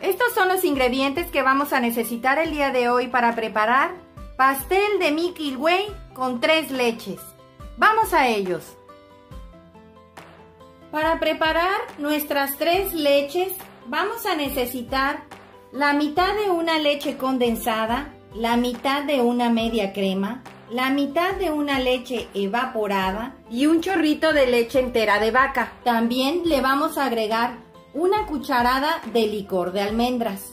Estos son los ingredientes que vamos a necesitar el día de hoy para preparar pastel de Milky Way con 3 leches. ¡Vamos a ellos! Para preparar nuestras 3 leches vamos a necesitar la mitad de una leche condensada, la mitad de una media crema, la mitad de una leche evaporada y un chorrito de leche entera de vaca. También le vamos a agregar una cucharada de licor de almendras.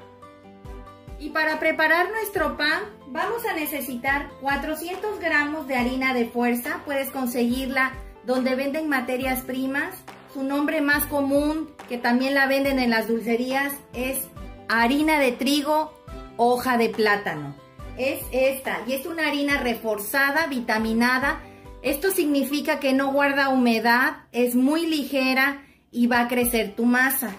Y para preparar nuestro pan vamos a necesitar 400 gramos de harina de fuerza. Puedes conseguirla donde venden materias primas. Su nombre más común, que también la venden en las dulcerías, es harina de trigo, hoja de plátano. Es esta y es una harina reforzada, vitaminada. Esto significa que no guarda humedad, es muy ligera y va a crecer tu masa.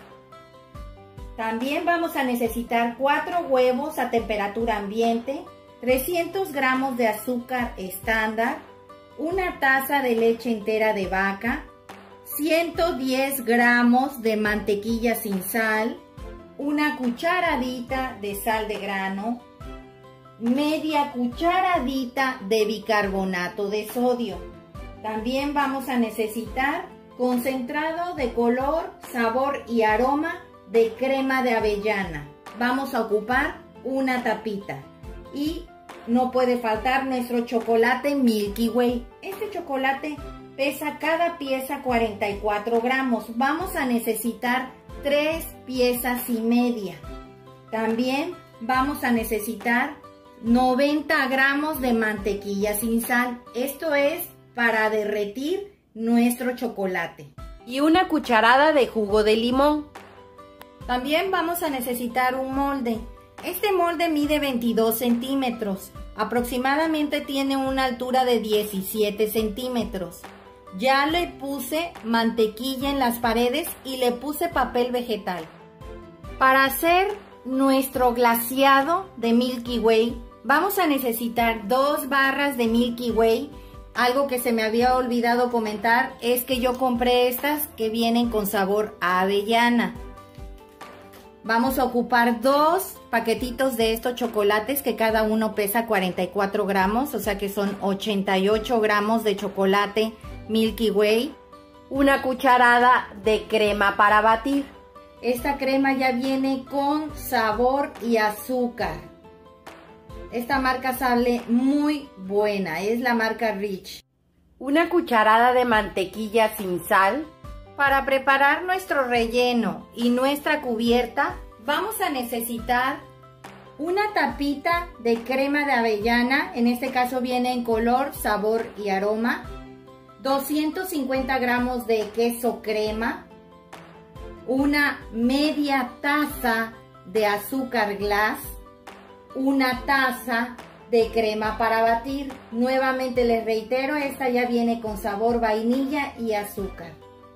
También vamos a necesitar 4 huevos a temperatura ambiente, 300 gramos de azúcar estándar, una taza de leche entera de vaca, 110 gramos de mantequilla sin sal, una cucharadita de sal de grano, media cucharadita de bicarbonato de sodio. También vamos a necesitar concentrado de color, sabor y aroma de crema de avellana. Vamos a ocupar una tapita y no puede faltar nuestro chocolate Milky Way. Este chocolate pesa cada pieza 44 gramos. Vamos a necesitar 3 piezas y media. También vamos a necesitar 90 gramos de mantequilla sin sal. Esto es para derretir nuestro chocolate. Y una cucharada de jugo de limón. También vamos a necesitar un molde. Este molde mide 22 centímetros. Aproximadamente tiene una altura de 17 centímetros. Ya le puse mantequilla en las paredes y le puse papel vegetal. Para hacer nuestro glaseado de Milky Way, vamos a necesitar 2 barras de Milky Way. Algo que se me había olvidado comentar es que yo compré estas que vienen con sabor a avellana. Vamos a ocupar 2 paquetitos de estos chocolates que cada uno pesa 44 gramos, o sea que son 88 gramos de chocolate Milky Way. Una cucharada de crema para batir. Esta crema ya viene con sabor y azúcar. Esta marca sale muy buena, es la marca Rich. Una cucharada de mantequilla sin sal. Para preparar nuestro relleno y nuestra cubierta vamos a necesitar una tapita de crema de avellana. En este caso viene en color, sabor y aroma. 250 gramos de queso crema. Una media taza de azúcar glass. Una taza de crema para batir. Nuevamente les reitero, esta ya viene con sabor vainilla y azúcar.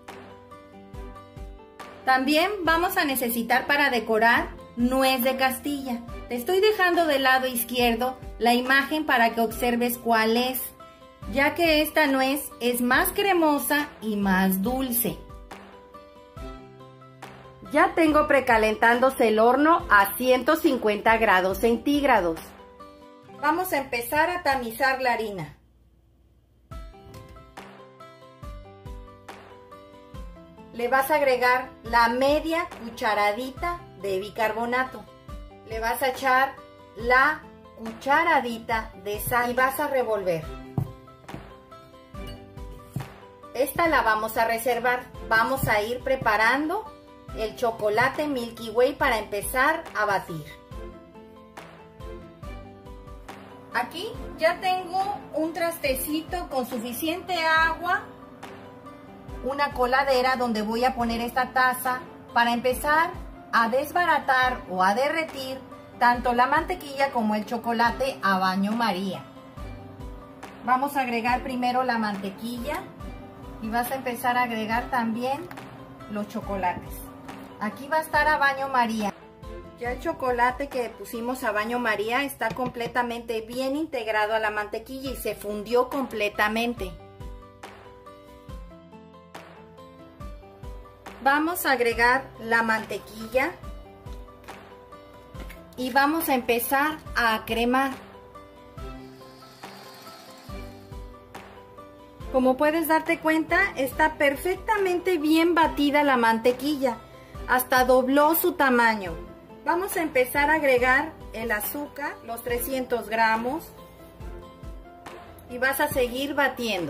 También vamos a necesitar para decorar nuez de Castilla. Te estoy dejando del lado izquierdo la imagen para que observes cuál es, ya que esta nuez es más cremosa y más dulce. Ya tengo precalentándose el horno a 150 grados centígrados. Vamos a empezar a tamizar la harina. Le vas a agregar la media cucharadita de bicarbonato. Le vas a echar la cucharadita de sal y vas a revolver. Esta la vamos a reservar. Vamos a ir preparando el chocolate Milky Way para empezar a batir. Aquí ya tengo un trastecito con suficiente agua, una coladera donde voy a poner esta taza para empezar a desbaratar o a derretir tanto la mantequilla como el chocolate a baño María. Vamos a agregar primero la mantequilla y vas a empezar a agregar también los chocolates. Aquí va a estar a baño María. Ya el chocolate que pusimos a baño María está completamente bien integrado a la mantequilla y se fundió completamente. Vamos a agregar la mantequilla y vamos a empezar a cremar. Como puedes darte cuenta, está perfectamente bien batida la mantequilla, hasta dobló su tamaño. Vamos a empezar a agregar el azúcar, los 300 gramos, y vas a seguir batiendo.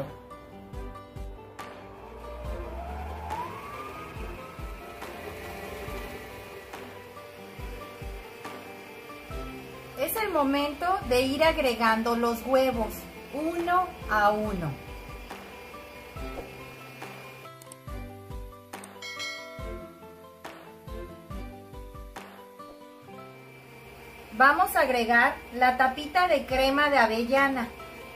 Es el momento de ir agregando los huevos, uno a uno. Vamos a agregar la tapita de crema de avellana.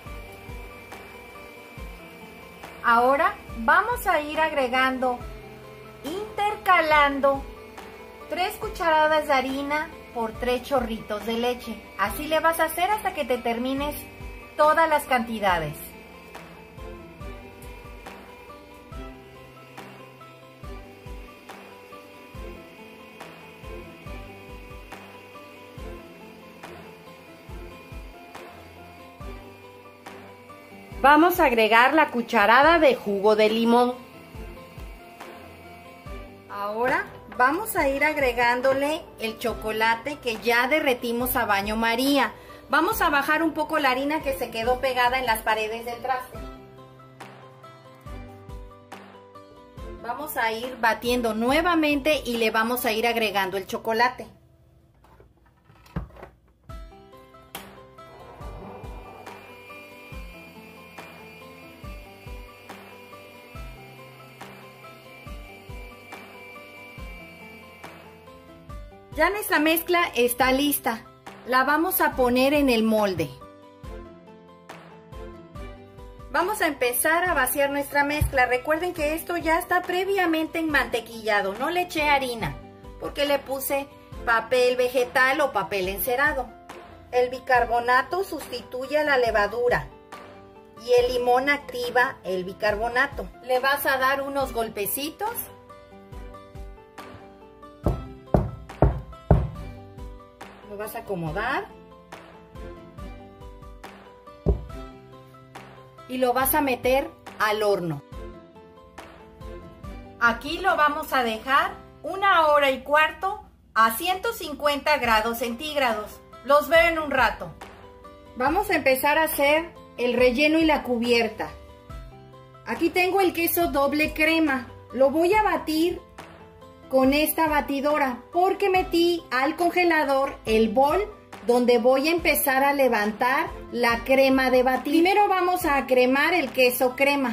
Ahora vamos a ir agregando, intercalando 3 cucharadas de harina por 3 chorritos de leche. Así le vas a hacer hasta que te termines todas las cantidades. Vamos a agregar la cucharada de jugo de limón. Ahora vamos a ir agregándole el chocolate que ya derretimos a baño María. Vamos a bajar un poco la harina que se quedó pegada en las paredes del traste. Vamos a ir batiendo nuevamente y le vamos a ir agregando el chocolate. Ya nuestra mezcla está lista. La vamos a poner en el molde. Vamos a empezar a vaciar nuestra mezcla. Recuerden que esto ya está previamente enmantequillado. No le eché harina porque le puse papel vegetal o papel encerado. El bicarbonato sustituye a la levadura y el limón activa el bicarbonato. Le vas a dar unos golpecitos. Lo vas a acomodar y lo vas a meter al horno. Aquí lo vamos a dejar 1 hora y cuarto a 150 grados centígrados. Los veo en un rato. Vamos a empezar a hacer el relleno y la cubierta. Aquí tengo el queso doble crema. Lo voy a batir con esta batidora porque metí al congelador el bol donde voy a empezar a levantar la crema de batir. Primero vamos a cremar el queso crema.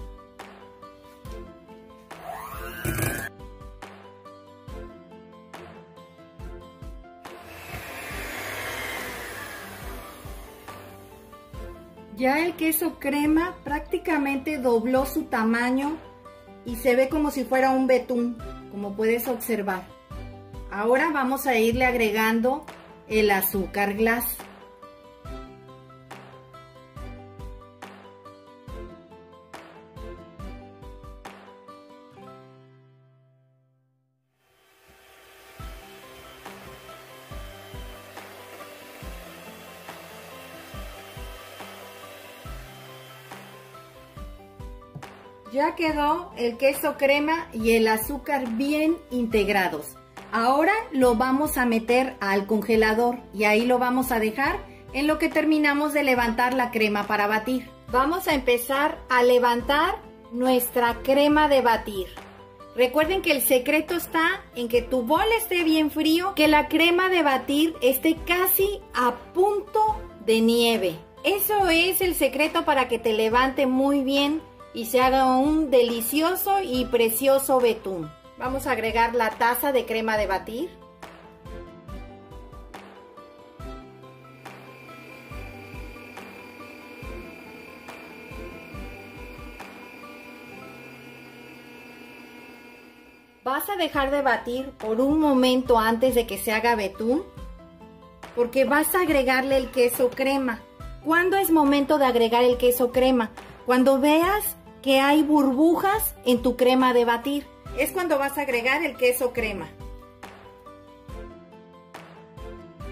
Ya el queso crema prácticamente dobló su tamaño y se ve como si fuera un betún, como puedes observar. Ahora vamos a irle agregando el azúcar glass. Ya quedó el queso crema y el azúcar bien integrados. Ahora lo vamos a meter al congelador y ahí lo vamos a dejar en lo que terminamos de levantar la crema para batir. Vamos a empezar a levantar nuestra crema de batir. Recuerden que el secreto está en que tu bol esté bien frío, que la crema de batir esté casi a punto de nieve. Eso es el secreto para que te levante muy bien y se haga un delicioso y precioso betún. Vamos a agregar la taza de crema de batir. Vas a dejar de batir por un momento antes de que se haga betún, porque vas a agregarle el queso crema. ¿Cuándo es momento de agregar el queso crema? Cuando veas que hay burbujas en tu crema de batir. Es cuando vas a agregar el queso crema.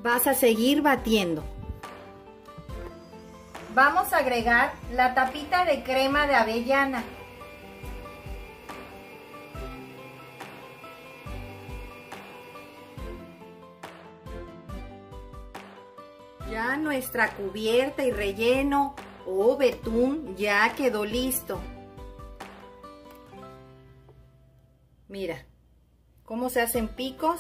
vas a seguir batiendo. Vamos a agregar la tapita de crema de avellana. Ya nuestra cubierta y relleno o betún ya quedó listo. Mira cómo se hacen picos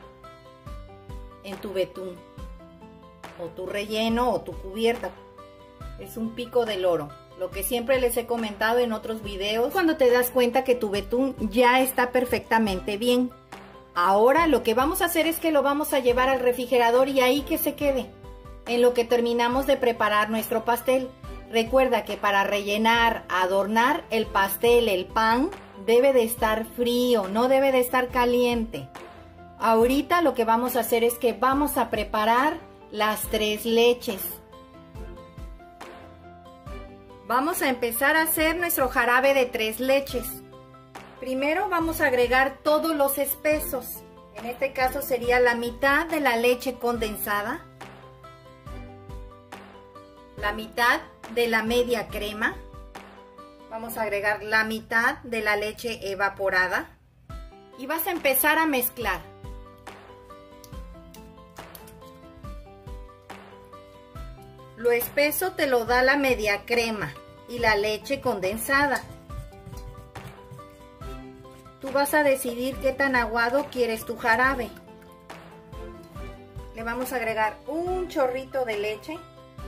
en tu betún o tu relleno o tu cubierta. Es un pico del oro, lo que siempre les he comentado en otros videos, cuando te das cuenta que tu betún ya está perfectamente bien. Ahora lo que vamos a hacer es que lo vamos a llevar al refrigerador y ahí que se quede, en lo que terminamos de preparar nuestro pastel. Recuerda que para rellenar, adornar el pastel, el pan, debe de estar frío, no debe de estar caliente. Ahorita lo que vamos a hacer es que vamos a preparar las 3 leches. Vamos a empezar a hacer nuestro jarabe de 3 leches. Primero vamos a agregar todos los espesos. En este caso sería la mitad de la leche condensada, la mitad de la media crema, vamos a agregar la mitad de la leche evaporada y vas a empezar a mezclar. Lo espeso te lo da la media crema y la leche condensada. Tú vas a decidir qué tan aguado quieres tu jarabe. Le vamos a agregar un chorrito de leche.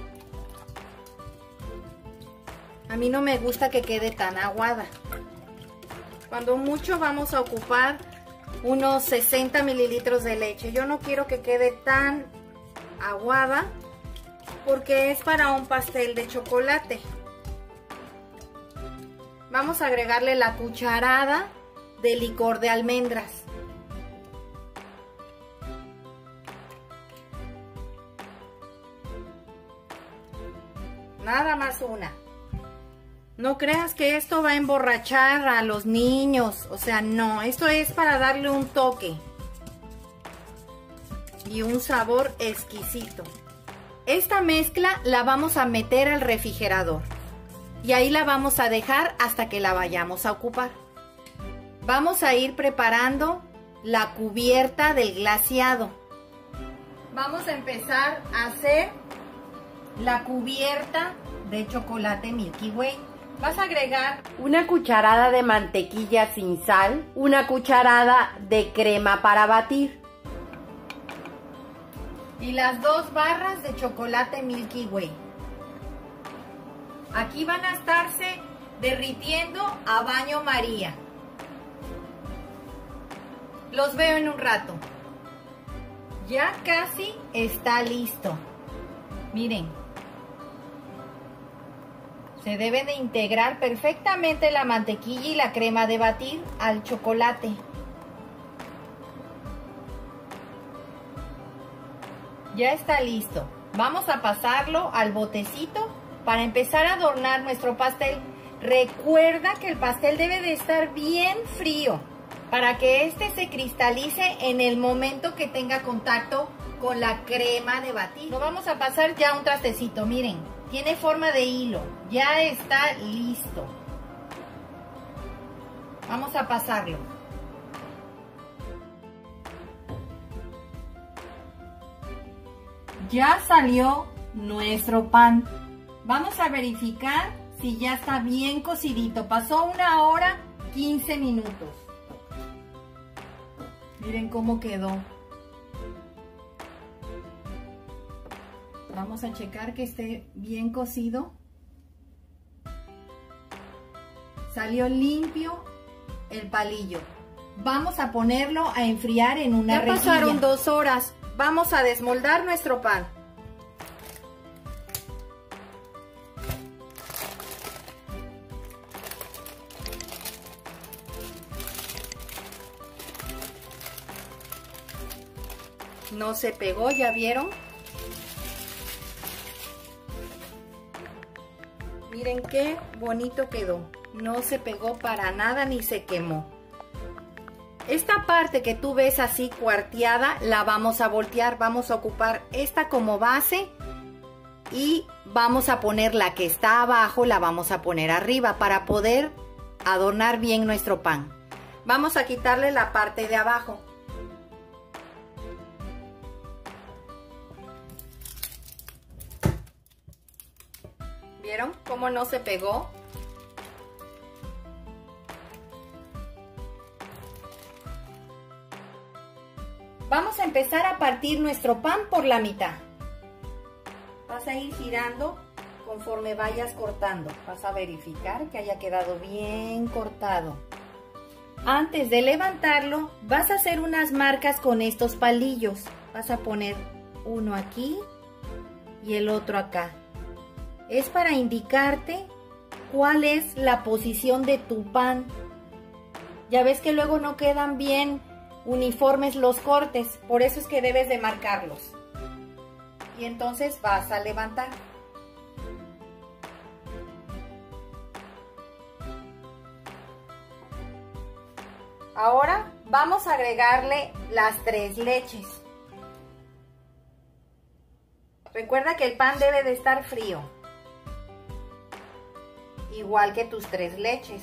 A mí no me gusta que quede tan aguada. Cuando mucho vamos a ocupar unos 60 mililitros de leche. Yo no quiero que quede tan aguada porque es para un pastel de chocolate. Vamos a agregarle la cucharada de licor de almendras. Nada más una. No creas que esto va a emborrachar a los niños, o sea, no, esto es para darle un toque y un sabor exquisito. Esta mezcla la vamos a meter al refrigerador y ahí la vamos a dejar hasta que la vayamos a ocupar. Vamos a ir preparando la cubierta del glaseado. Vamos a empezar a hacer la cubierta de chocolate Milky Way. Vas a agregar una cucharada de mantequilla sin sal, una cucharada de crema para batir y las 2 barras de chocolate Milky Way. Aquí van a estarse derritiendo a baño María. Los veo en un rato. Ya casi está listo. Miren. Se debe de integrar perfectamente la mantequilla y la crema de batir al chocolate. Ya está listo. Vamos a pasarlo al botecito para empezar a adornar nuestro pastel. Recuerda que el pastel debe de estar bien frío para que este se cristalice en el momento que tenga contacto con la crema de batir. Lo vamos a pasar ya a un trastecito, miren. Tiene forma de hilo, ya está listo. Vamos a pasarlo. Ya salió nuestro pan. Vamos a verificar si ya está bien cocidito. Pasó 1 hora 15 minutos. Miren cómo quedó. Vamos a checar que esté bien cocido. Salió limpio el palillo. Vamos a ponerlo a enfriar en una rejilla. Ya pasaron 2 horas. Vamos a desmoldar nuestro pan. No se pegó, ¿ya vieron? Miren qué bonito quedó. No se pegó para nada ni se quemó. Esta parte que tú ves así cuarteada la vamos a voltear. Vamos a ocupar esta como base y vamos a poner la que está abajo, la vamos a poner arriba para poder adornar bien nuestro pan. Vamos a quitarle la parte de abajo. ¿Vieron cómo no se pegó? Vamos a empezar a partir nuestro pan por la mitad. Vas a ir girando conforme vayas cortando. Vas a verificar que haya quedado bien cortado. Antes de levantarlo, vas a hacer unas marcas con estos palillos. Vas a poner uno aquí y el otro acá. Es para indicarte cuál es la posición de tu pan. Ya ves que luego no quedan bien uniformes los cortes, por eso es que debes de marcarlos. Y entonces vas a levantar. Ahora vamos a agregarle las 3 leches. Recuerda que el pan debe de estar frío, igual que tus 3 leches.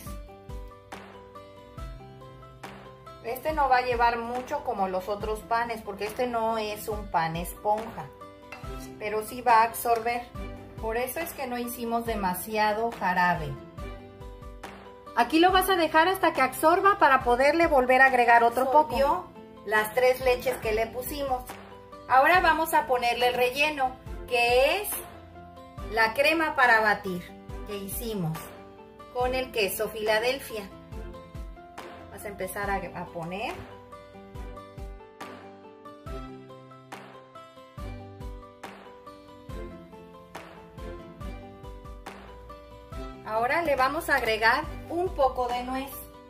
Este no va a llevar mucho como los otros panes, porque este no es un pan esponja, pero sí va a absorber. Por eso es que no hicimos demasiado jarabe. Aquí lo vas a dejar hasta que absorba para poderle volver a agregar otro poco. Las 3 leches que le pusimos. Ahora vamos a ponerle el relleno, que es la crema para batir que hicimos con el queso Filadelfia. Vas a empezar a poner. Ahora le vamos a agregar un poco de nuez.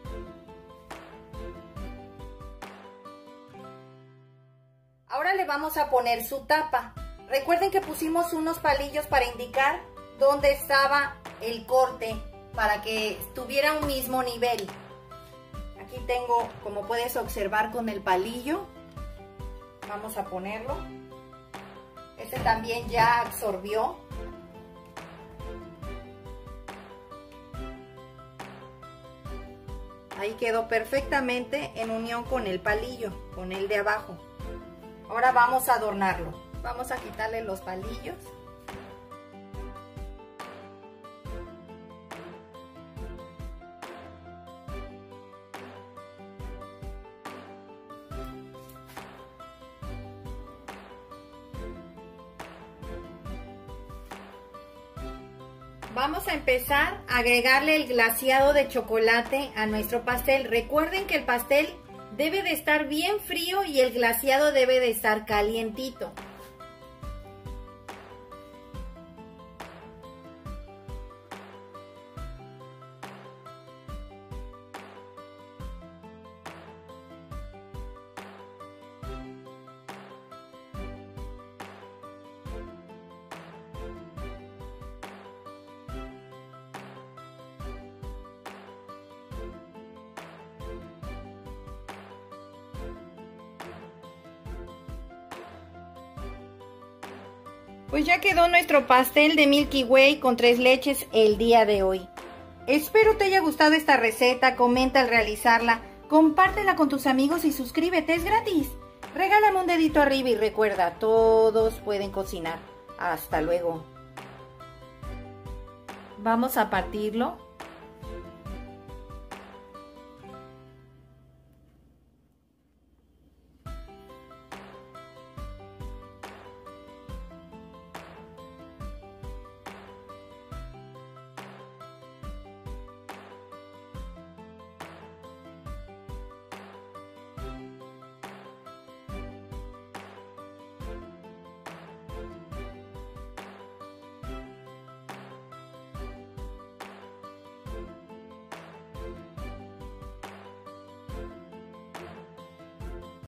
Ahora le vamos a poner su tapa. Recuerden que pusimos unos palillos para indicar dónde estaba el corte, para que tuviera un mismo nivel. Aquí tengo, como puedes observar, con el palillo. Vamos a ponerlo. Este también ya absorbió. Ahí quedó perfectamente en unión con el palillo, con el de abajo. Ahora vamos a adornarlo. Vamos a quitarle los palillos. Vamos a empezar a agregarle el glaseado de chocolate a nuestro pastel. Recuerden que el pastel debe de estar bien frío y el glaseado debe de estar calientito. Pues ya quedó nuestro pastel de Milky Way con 3 leches el día de hoy. Espero te haya gustado esta receta, comenta al realizarla, compártela con tus amigos y suscríbete, es gratis. Regálame un dedito arriba y recuerda, todos pueden cocinar. Hasta luego. Vamos a partirlo.